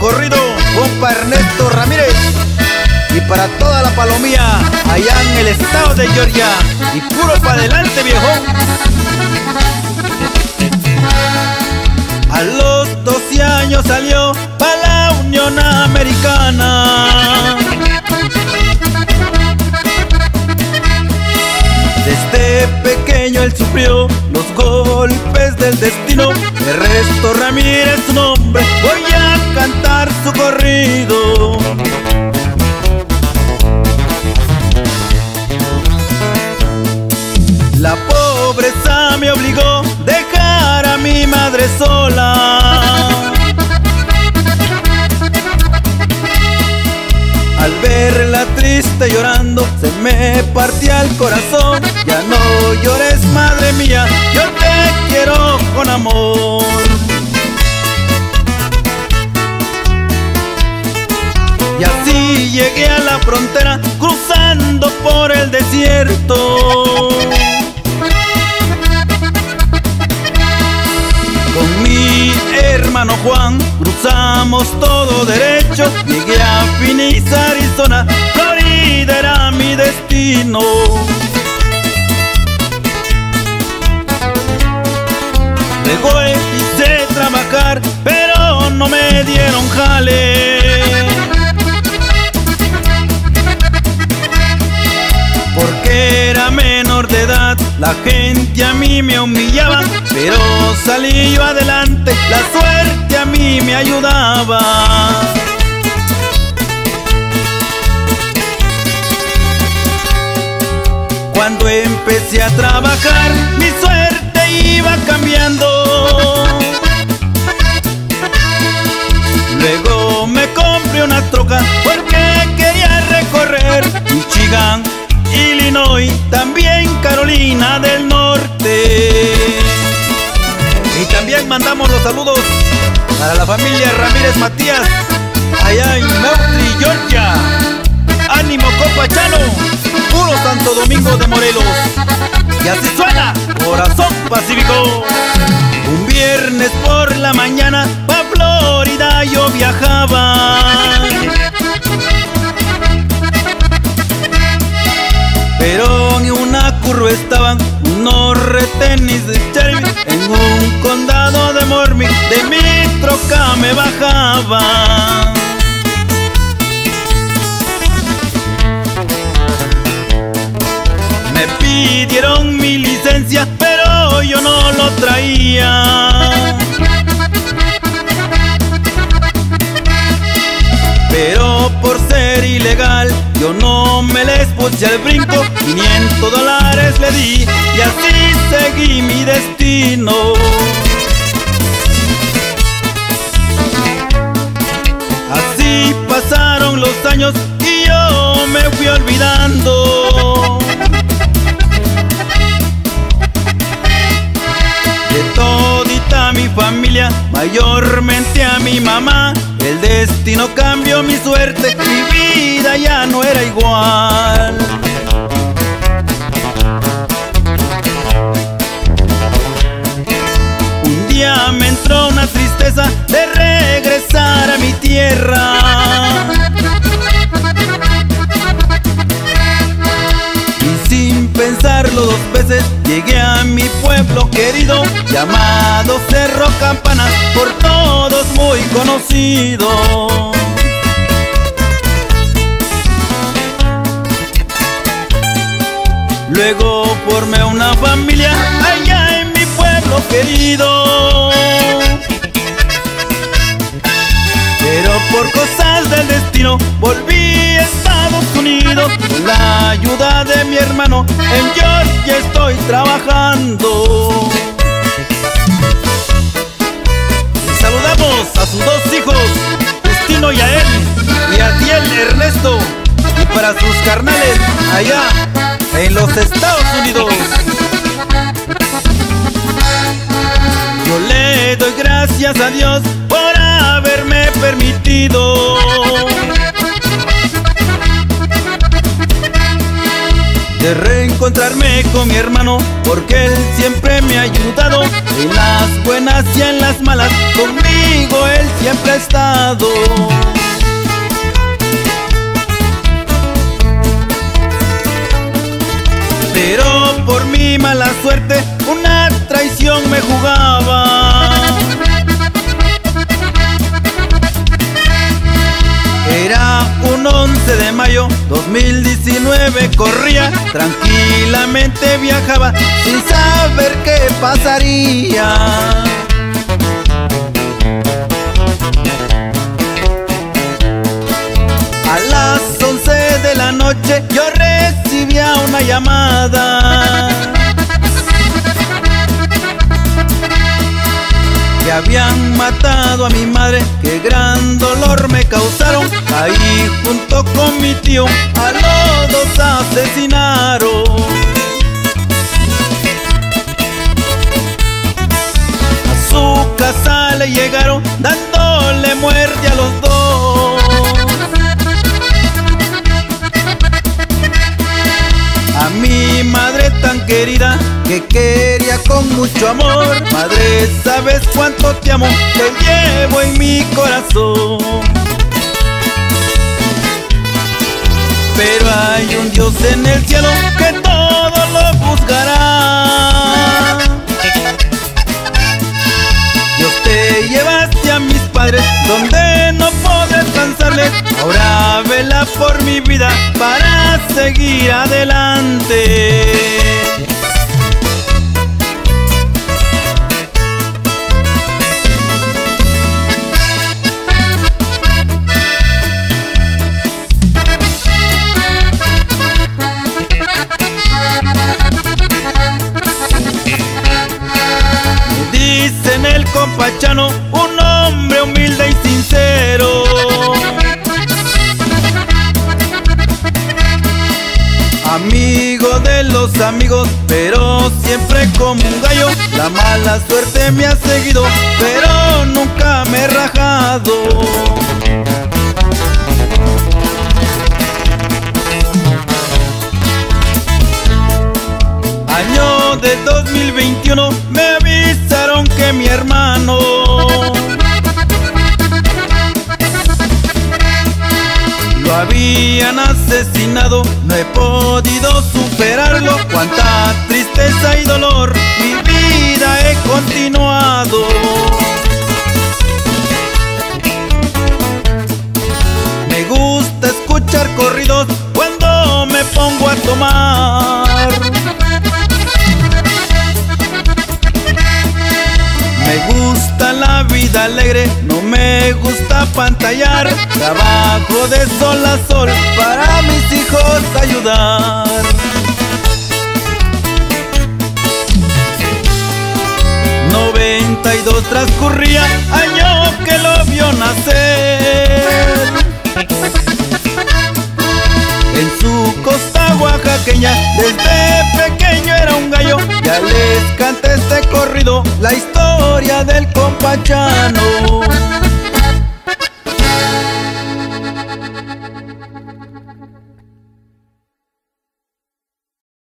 corrido, compa Ernesto Ramírez. Y para toda la palomía, allá en el estado de Georgia. Y puro pa' adelante, viejo. A los 12 años salió pa' la Unión Americana. Desde pequeño él sufrió los golpes del destino. Ernesto Ramírez su nombre, voy a cantar su corrido. La pobreza me obligó a dejar a mi madre sola. Al verla triste llorando se me partía el corazón. Ya no llores, madre mía, yo te quiero con amor. Y así llegué a la frontera, cruzando por el desierto. Con mi hermano Juan cruzamos todo derecho. Llegué a Phoenix, Arizona, Florida era mi destino. Luego quise trabajar, pero no me dieron jale. Porque era menor de edad, la gente a mí me humillaba, pero salí yo adelante, la suerte a mí me ayudaba. Cuando empecé a trabajar, mi suerte iba cambiando. Luego me compré una troca porque quería recorrer Michigan, Illinois, también Carolina del Norte. Y también mandamos los saludos para la familia Ramírez Matías, allá en Moultrie, Georgia. Ánimo, compa Chano, puro Santo Domingo de Morelos. Y así suena Corazón Pacífico. Un viernes por la mañana pa' Florida yo viajaba. Pero ni una curva estaban unos retenis de Cherry. En un condado de Mormon de mi troca me bajaba. Me pidieron mi licencia, pero yo no lo traía. Pero por ser ilegal yo no me les puse al brinco. $500 le di y así seguí mi destino. Así pasaron los años y yo me fui olvidando de todita mi familia, mayormente a mi mamá. El destino cambió mi suerte, mi vida ya no era igual. Un día me entró una tristeza de regresar a mi tierra. Y sin pensarlo dos veces llegué a mi pueblo querido, llamado Cerro Campana, por todos muy conocido. Luego formé una familia allá en mi pueblo querido. Pero por cosas del destino volví a Estados Unidos. Con la ayuda de mi hermano en Georgia estoy trabajando. Y saludamos a sus dos hijos, Justino y Yael, y a Diel Ernesto, y para sus carnales allá en los Estados Unidos. Yo le doy gracias a Dios por haberme permitido de reencontrar encontrarme con mi hermano, porque él siempre me ha ayudado en las buenas y en las malas. Conmigo él siempre ha estado. Pero por mi mala suerte una traición me jugaba. Era un 11 de mayo 2019, corría, tranquilamente viajaba sin saber qué pasaría. A las 11 de la noche yo recibía una llamada que habían matado a mi madre, qué gran dolor me causaron. Ahí junto con mi tío a los dos asesinaron. A su casa le llegaron dándole muerte a los dos. A mi madre tan querida que quería con mucho amor. Madre, ¿sabes cuánto te amo? Te llevo en mi corazón. Pero hay un Dios en el cielo que todo lo juzgará. Dios, te llevaste a mis padres donde no podré alcanzarles. Ahora vela por mi vida para seguir adelante. Dicen el compa Chano, un hombre humilde y sincero. Amigo de los amigos, pero siempre como un gallo. La mala suerte me ha seguido, pero nunca me he rajado. Año de 2021 me avisaron que mi hermano lo habían asesinado. No he podido superarlo, cuánta tristeza y dolor, mi vida he continuado. Me gusta escuchar corridos cuando me pongo a tomar. Me gusta la vida alegre, no me gusta pantallar. Trabajo de sol a sol para mis hijos ayudar. 92 transcurría, año que lo vio nacer. En su costa oaxaqueña, desde pequeño era un gallo. Ya les canté este corrido, la historia del compa Chano.